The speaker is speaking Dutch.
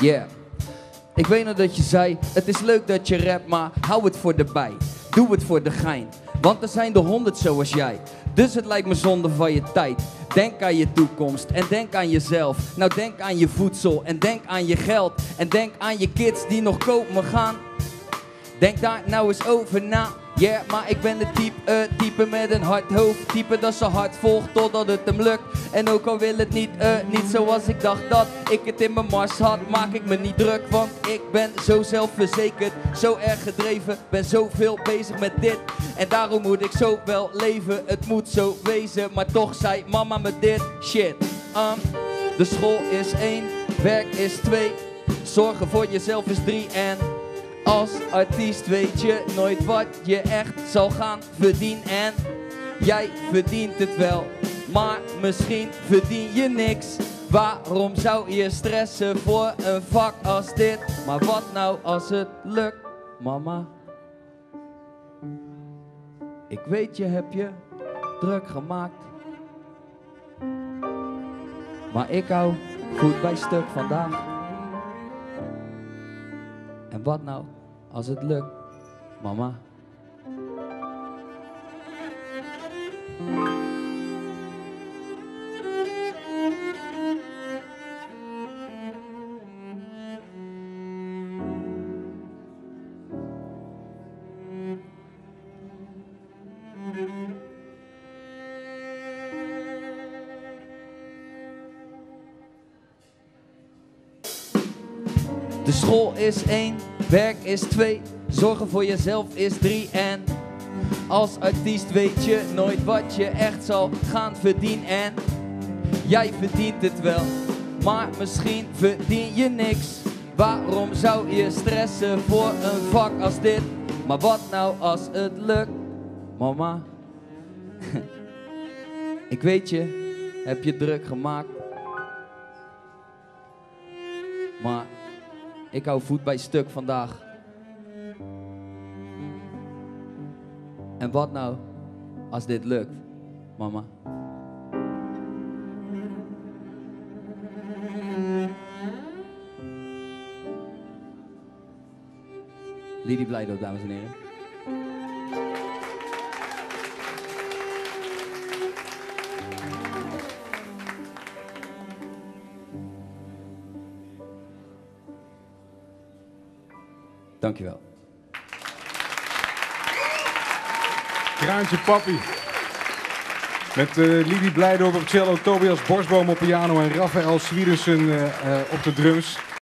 Yeah. Ik weet nog dat je zei, het is leuk dat je rapt, maar hou het voor de bij. Doe het voor de gein, want er zijn er 100 zoals jij. Dus het lijkt me zonde van je tijd. Denk aan je toekomst en denk aan jezelf. Nou denk aan je voedsel en denk aan je geld. En denk aan je kids die nog komen gaan. Denk daar nou eens over na. Yeah, maar ik ben de type met een hard hoofd. Type dat zijn hart volgt totdat het hem lukt. En ook al wil het niet zoals ik dacht dat ik het in mijn mars had, maak ik me niet druk. Want ik ben zo zelfverzekerd, zo erg gedreven. Ben zoveel bezig met dit en daarom moet ik zo wel leven. Het moet zo wezen, maar toch zei mama me dit. Shit, de school is 1, werk is 2. Zorgen voor jezelf is 3 en als artiest weet je nooit wat je echt zal gaan verdienen. En jij verdient het wel, maar misschien verdien je niks. Waarom zou je stressen voor een vak als dit? Maar wat nou als het lukt, mama? Ik weet je heb je druk gemaakt, maar ik hou goed bij stuk vandaag. En wat nou als het lukt, mama? De school is 1, werk is 2, zorgen voor jezelf is 3 en als artiest weet je nooit wat je echt zal gaan verdienen. En jij verdient het wel, maar misschien verdien je niks. Waarom zou je stressen voor een vak als dit? Maar wat nou als het lukt, mama? Ik weet je, heb je druk gemaakt, maar ik hou voet bij stuk vandaag. En wat nou als dit lukt, mama? Lidi Blijdorp, dames en heren. Dankjewel. Kraantje Papi. Met Lidi Blijdorp op cello, Tobias Borsboom op piano en Raphaël Swierensen op de drums.